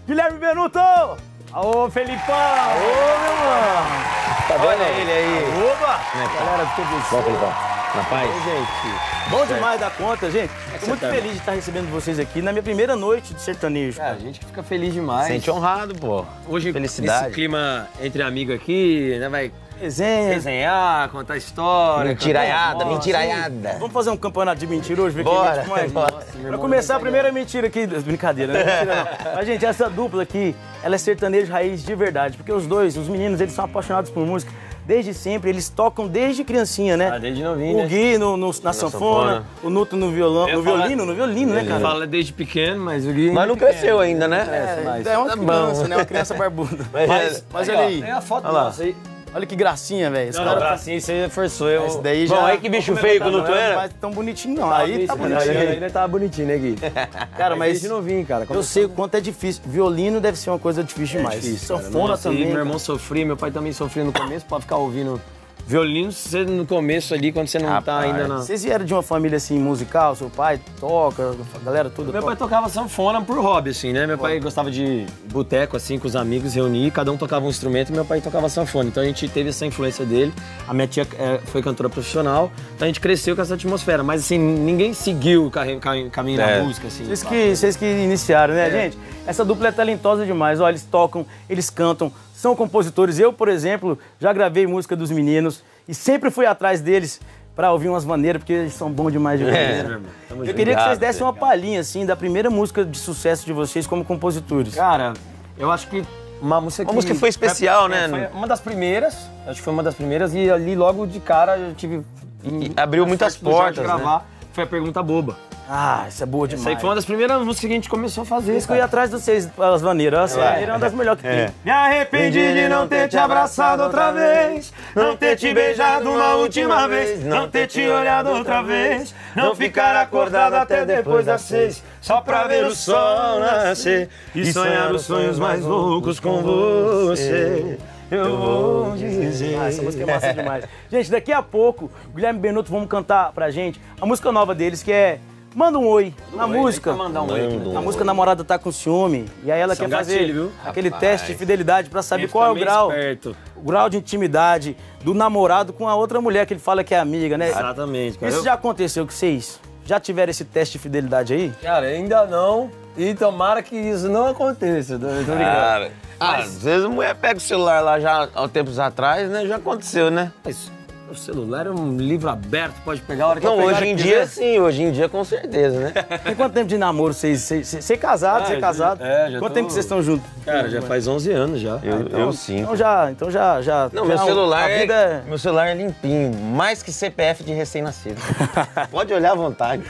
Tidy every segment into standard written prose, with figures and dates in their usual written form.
Guilherme Benuto! Ô, Felipão! Ô, meu mano! Tá vendo? Olha ele aí. Oba! Galera, tudo isso. Bom, Felipão. Na paz? Gente, bom demais da conta, gente. Tô muito feliz de estar recebendo vocês aqui na minha primeira noite de sertanejo. Cara, a gente fica feliz demais. Sente honrado, pô. Hoje, Felicidade. nesse clima entre amigos aqui, né, vai Resenha. resenhar, contar história. Mentiraiada, cantar- mentiraiada. Vamos fazer um campeonato de mentira hoje? Ver Bora, quem mente mais? bora. Pra começar, a primeira mentira aqui... Brincadeira, não é mentira não. Mas, gente, essa dupla aqui, ela é sertanejo raiz de verdade. Porque os dois, os meninos, eles são apaixonados por música. Desde sempre, eles tocam desde criancinha, né? Ah, desde novinho, O né? Gui na sanfona, o Nuto no violão, no violino, né, cara? Fala desde pequeno, mas o Gui... Mas não cresceu ainda, né? É uma Tá criança, bom. né? Uma criança barbuda. Mas- Mas olha aí. É a foto Olha lá. nossa aí. Olha que gracinha, velho. Esse Não, cara não, tá... assim, você forçou. Eu... Esse daí Bom, já... aí que bicho feio que o Nuto era. Mas tão bonitinho não. Aí tá bonitinho. Ele tava bonitinho, né, Gui? Cara, mas Desde novinho, cara. eu sei o quanto é difícil. Violino deve ser uma coisa difícil demais. Sanfona Nossa, também. e meu irmão sofria, meu pai também sofria no começo, pra ficar ouvindo violino, você no começo ali, quando você não tá ainda na... Vocês vieram de uma família assim musical? Seu pai toca, a galera toda Meu toca? pai tocava sanfona por hobby, assim, né? Meu pai gostava de boteco, assim, com os amigos, reunir, cada um tocava um instrumento e meu pai tocava sanfona. Então a gente teve essa influência dele. A minha tia foi cantora profissional, então a gente cresceu com essa atmosfera. Mas, assim, ninguém seguiu o caminho da música, assim. Vocês que iniciaram, né, gente? Essa dupla é talentosa demais. Olha, eles tocam, eles cantam, são compositores. Eu, por exemplo, já gravei música dos meninos e sempre fui atrás deles pra ouvir umas maneiras, porque eles são bons demais de maneira. Eu queria que vocês dessem uma palhinha, assim, da primeira música de sucesso de vocês como compositores. Cara, eu acho que uma música que... Uma música que foi especial, né? Foi uma das primeiras, acho que foi uma das primeiras, e ali logo de cara eu tive... E abriu muitas sorte do Jorge portas, né? gravar, foi a Pergunta Boba. Ah, isso é boa demais. Essa aí foi uma das primeiras músicas que a gente começou a fazer. Isso que eu ia atrás de vocês, as maneiras. As maneiras é uma das melhores que tem. Me arrependi de não ter te abraçado outra vez, não ter te beijado uma última vez, não ter te olhado outra vez, não ficar acordado até depois das 6, só pra ver o sol nascer e sonhar os sonhos mais loucos com você. Eu vou dizer. Ah, essa música é massa demais. Gente, daqui a pouco, o Guilherme Benuto vamos cantar pra gente a música nova deles, que é Manda um Oi. Na música, Mandar um oi. a música Namorada Tá Com Ciúme. E aí ela Isso é quer um fazer gatilho, viu? aquele Rapaz. teste de fidelidade pra saber Tem que qual é o ficar grau, meio esperto. o grau de intimidade do namorado com a outra mulher que ele fala que é amiga, né? Exatamente, cara. Isso já aconteceu com vocês? Já tiveram esse teste de fidelidade aí? Cara, ainda não. E tomara que isso não aconteça. Eu tô brincando. Cara, às vezes a mulher pega o celular lá já há tempos atrás, né? Já aconteceu, né? Mas o celular é um livro aberto, pode pegar a hora que Não, eu pegar, hoje em que dia quiser. sim, hoje em dia com certeza, né? Tem quanto tempo de namoro vocês? Ser casado, ser casado? já Quanto tô- tempo que vocês estão juntos? Cara, já faz 11 anos já. Eu sim. Então já. Não, meu já celular, a vida meu celular é limpinho, mais que CPF de recém-nascido. Pode olhar à vontade.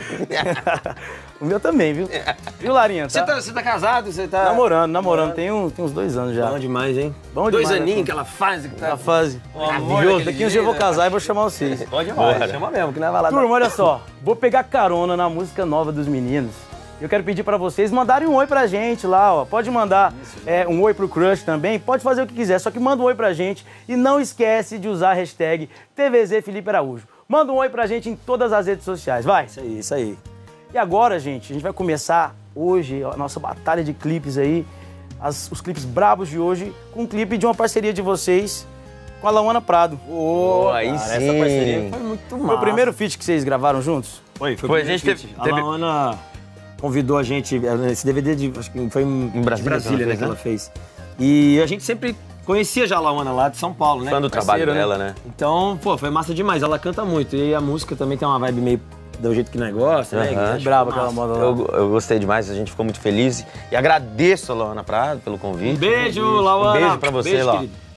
O meu também, viu? Viu, Larinha? Você tá casado? Você tá... Namorando. Tem uns 2 anos já. Bom demais, hein? Bom 2 demais, aninhos né? que ela faz. Que Na tá... fase. Maravilhoso. Daqui uns dias eu vou casar e vou chamar vocês. Pode demais, chama mesmo, que não vai lá. Turma, olha só. Vou pegar carona na música nova dos meninos. Eu quero pedir pra vocês mandarem um oi pra gente lá, ó. Pode mandar um oi pro crush também, pode fazer o que quiser, só que manda um oi pra gente e não esquece de usar a hashtag TVZ Felipe Araújo. Manda um oi pra gente em todas as redes sociais, vai. Isso aí. E agora, gente, a gente vai começar hoje a nossa batalha de clipes aí, os clipes brabos de hoje, com um clipe de uma parceria de vocês com a Lauana Prado. Aí Cara, sim. essa parceria foi muito massa. Foi o primeiro feat que vocês gravaram juntos? Foi Foi, a gente feat. teve- A Laona convidou a gente, esse DVD acho que foi em Brasília né, que que ela ela fez. E a gente sempre conhecia já a Laona lá de São Paulo, né? Fã do trabalho Parceira, dela, né? Então, pô, foi massa demais. Ela canta muito. E a música também tem uma vibe meio do jeito que nós gosta, né? Aham. Acho Brava massa. aquela moda lá. Eu gostei demais, a gente ficou muito feliz. E agradeço a Laona Prado pelo convite. Um beijo, Laona. Um beijo pra você, Beijo, Lau. querido.